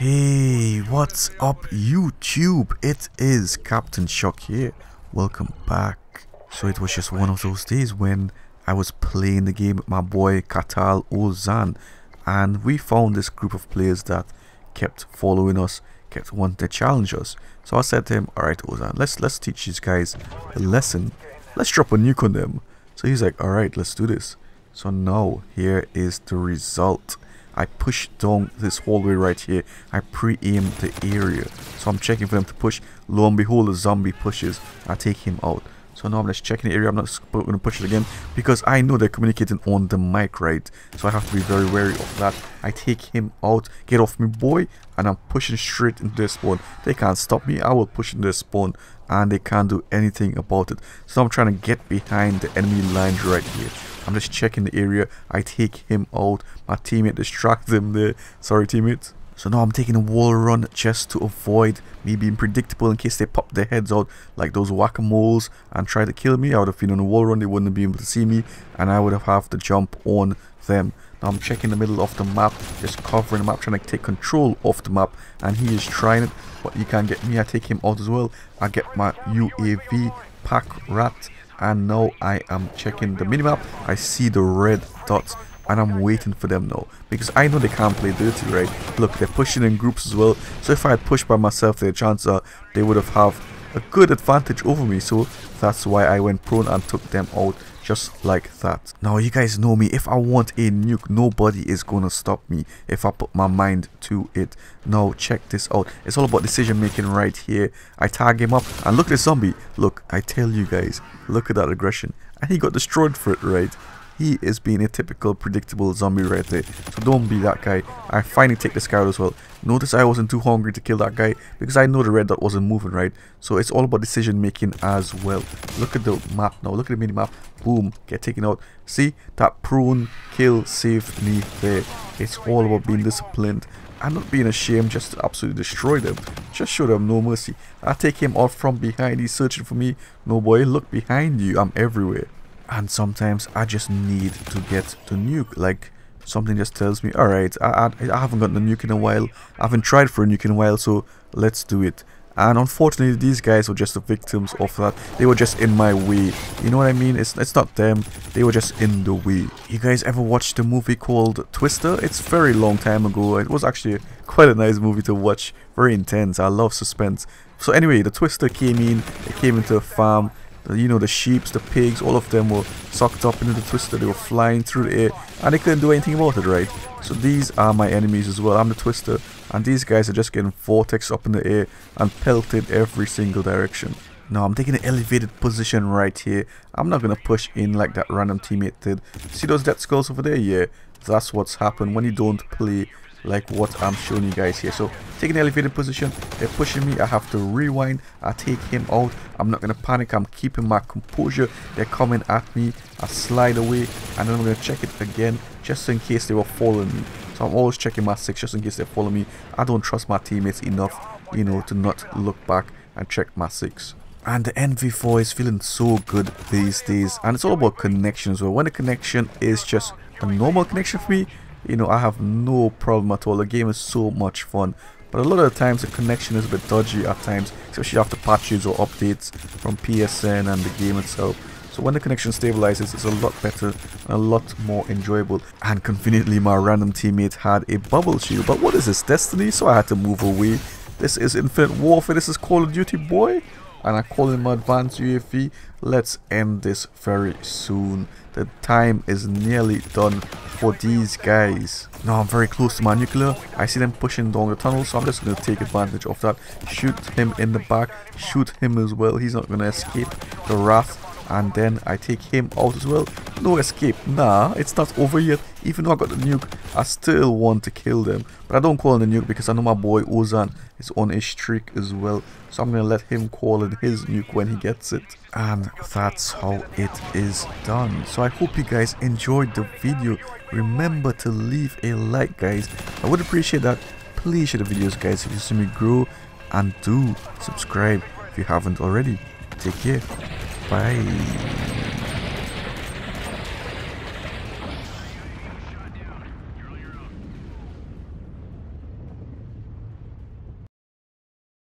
Hey, what's up YouTube? It is Captain Shock here. Welcome back. So it was just one of those days when I was playing the game with my boy Katal Ozan, and we found this group of players that kept following us, kept wanting to challenge us. So I said to him, alright Ozan, let's teach these guys a lesson. Let's drop a nuke on them. So he's like, alright, let's do this. So now here is the result. I push down this hallway right here. I pre-aim the area. So I'm checking for them to push. Lo and behold, the zombie pushes. I take him out. So now I'm just checking the area. I'm not going to push it again because I know they're communicating on the mic, right? So I have to be very wary of that. I take him out. Get off me, boy. And I'm pushing straight into their spawn. They can't stop me. I will push into their spawn and they can't do anything about it. So I'm trying to get behind the enemy lines right here. I'm just checking the area. I take him out. My teammate distracts him there. Sorry, teammate. So now I'm taking a wall run just to avoid me being predictable in case they pop their heads out like those whack-a-moles and try to kill me. I would have been on a wall run. They wouldn't be able to see me and I would have to jump on them. Now I'm checking the middle of the map, just covering the map, trying to take control of the map, and he is trying it, but he can't get me. I take him out as well. I get my UAV pack rat. And now I am checking the minimap. I see the red dots and I'm waiting for them now because I know they can't play dirty, right? Look, they're pushing in groups as well. So if I had pushed by myself, the chances are they would have a good advantage over me. So that's why I went prone and took them out just like that. Now you guys know me. If I want a nuke, nobody is gonna stop me if I put my mind to it. Now check this out. It's all about decision making right here. I tag him up and look at the zombie. Look, I tell you guys, look at that aggression, and he got destroyed for it, right? He is being a typical predictable zombie right there. So don't be that guy. I finally take this guy out as well. Notice I wasn't too hungry to kill that guy because I know the red dot wasn't moving, right? So it's all about decision making as well. Look at the map now. Look at the mini map. Boom. Get taken out. See? That prone kill saved me there. It's all about being disciplined and not being ashamed just to absolutely destroy them. Just show them no mercy. I take him out from behind. He's searching for me. No boy, look behind you. I'm everywhere. And sometimes I just need to get the nuke. Like something just tells me, alright, I haven't gotten a nuke in a while. I haven't tried for a nuke in a while, so let's do it. And unfortunately these guys were just the victims of that. They were just in my way. You know what I mean? It's not them. They were just in the way. You guys ever watched a movie called Twister? It's a very long time ago. It was actually quite a nice movie to watch. Very intense. I love suspense. So anyway, the Twister came in. They came into a farm. You know, the sheep, the pigs, all of them were sucked up into the Twister. They were flying through the air and they couldn't do anything about it, right? So these are my enemies as well. I'm the Twister and these guys are just getting vortex up in the air and pelted every single direction. Now I'm taking an elevated position right here. I'm not going to push in like that random teammate did. See those death skulls over there? Yeah, that's what's happened when you don't play like what I'm showing you guys here. So taking an elevated position, they're pushing me. I have to rewind. I take him out. I'm not gonna panic. I'm keeping my composure. They're coming at me. I slide away and then I'm gonna check it again just in case they were following me. So I'm always checking my six just in case they're following me. I don't trust my teammates enough, you know, to not look back and check my six. And the NV4 is feeling so good these days, and it's all about connection as well. When the connection is just a normal connection for me, you know, I have no problem at all. The game is so much fun. But a lot of the times the connection is a bit dodgy at times, especially after patches or updates from PSN and the game itself. So when the connection stabilizes, it's a lot better and a lot more enjoyable. And conveniently my random teammate had a bubble shield. But what is this, Destiny? So I had to move away. This is Infinite Warfare. This is Call of Duty, boy. And I call in my advanced UAV. Let's end this very soon. The time is nearly done for these guys. Now I'm very close to my nuclear. I see them pushing down the tunnel, so I'm just going to take advantage of that. Shoot him in the back. Shoot him as well. He's not going to escape the wrath. And then I take him out as well. No escape. Nah, it's not over yet. Even though I got the nuke, I still want to kill them. But I don't call in the nuke because I know my boy Ozan is on a streak as well. So I'm going to let him call in his nuke when he gets it. And that's how it is done. So I hope you guys enjoyed the video. Remember to leave a like, guys. I would appreciate that. Please share the videos, guys, if you see me grow. And do subscribe if you haven't already. Take care. Bye.